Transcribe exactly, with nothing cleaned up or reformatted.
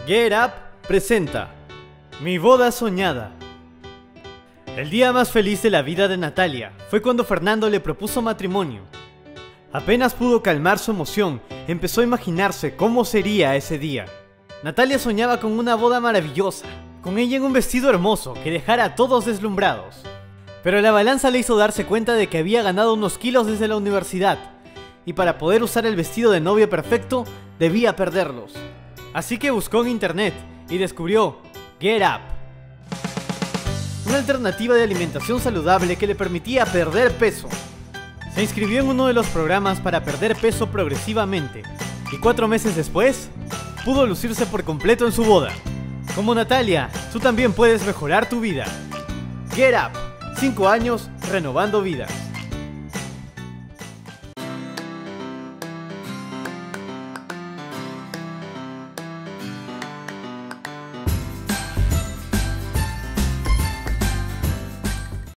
Get Up presenta Mi boda soñada. El día más feliz de la vida de Natalia fue cuando Fernando le propuso matrimonio. Apenas pudo calmar su emoción, empezó a imaginarse cómo sería ese día. Natalia soñaba con una boda maravillosa, con ella en un vestido hermoso que dejara a todos deslumbrados. Pero la balanza le hizo darse cuenta de que había ganado unos kilos desde la universidad, y para poder usar el vestido de novia perfecto, debía perderlos. Así que buscó en internet y descubrió Get Up, una alternativa de alimentación saludable que le permitía perder peso. Se inscribió en uno de los programas para perder peso progresivamente, y cuatro meses después, pudo lucirse por completo en su boda. Como Natalia, tú también puedes mejorar tu vida. Get Up, cinco años renovando vidas.